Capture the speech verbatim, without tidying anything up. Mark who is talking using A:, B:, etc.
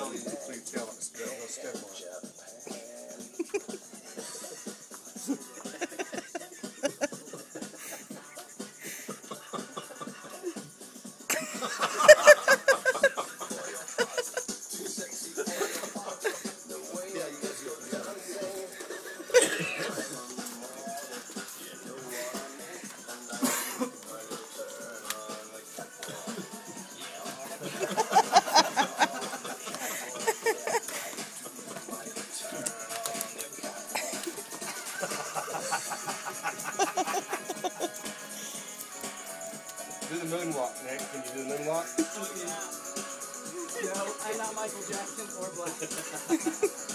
A: tell you, please tell us. They'll step on it. Do the moonwalk, Nick. Can you do the moonwalk?
B: No, I'm not Michael Jackson or Black.